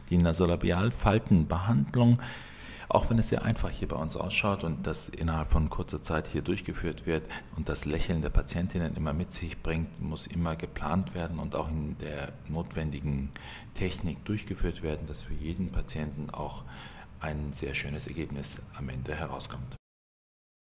Die Nasolabialfaltenbehandlung, auch wenn es sehr einfach hier bei uns ausschaut und das innerhalb von kurzer Zeit hier durchgeführt wird und das Lächeln der Patientinnen immer mit sich bringt, muss immer geplant werden und auch in der notwendigen Technik durchgeführt werden, dass für jeden Patienten auch ein sehr schönes Ergebnis am Ende herauskommt.